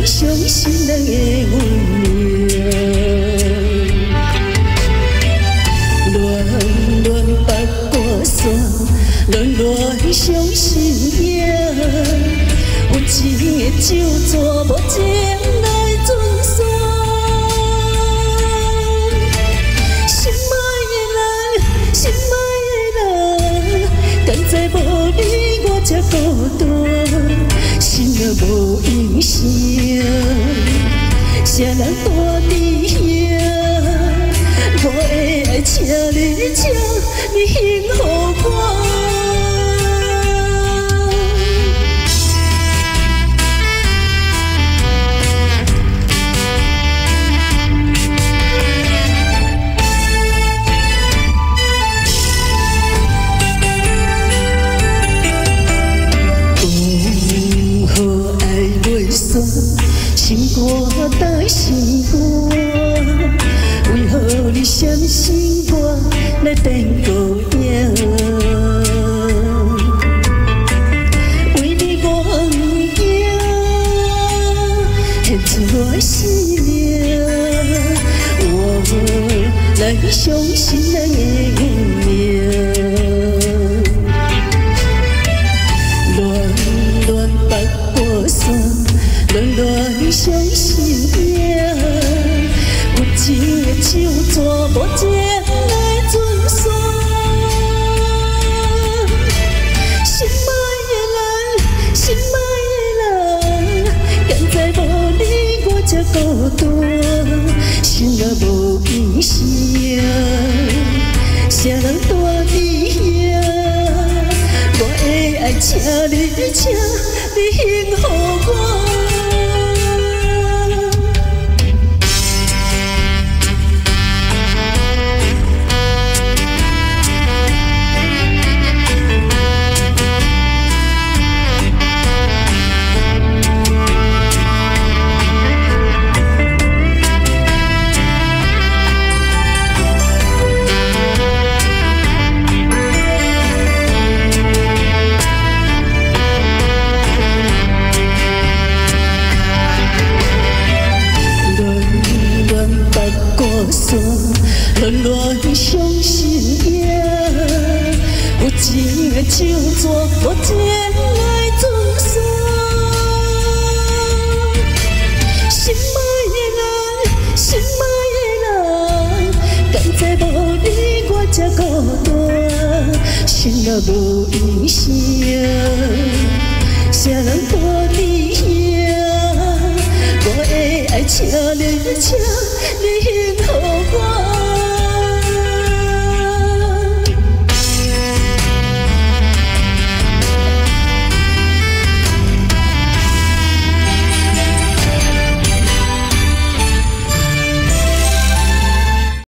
相信咱的运命。恋恋北过山，恋恋相信命。有情的手纸，无情来准线。心爱的人，心爱的人，敢知无你我才孤单，心若无影声，谁人带你遐？我的爱，请你请你幸福我。 心肝在心肝，为何你相信我来等孤影？为你我不惊，献出我的生命，我来相信咱的运命。 恋恋相信命，有情的手纸，无情来准线。心爱的人，心爱的人，敢知无你我才孤单，心若无影声，谁人带你遐？我的爱，请你请你幸福我。 恋恋相信命，有情的手纸，无情来准线。心爱的人，心爱的人，敢知无你我才孤单，心若无影声，谁人带你遐？我的爱，请你请你幸福我。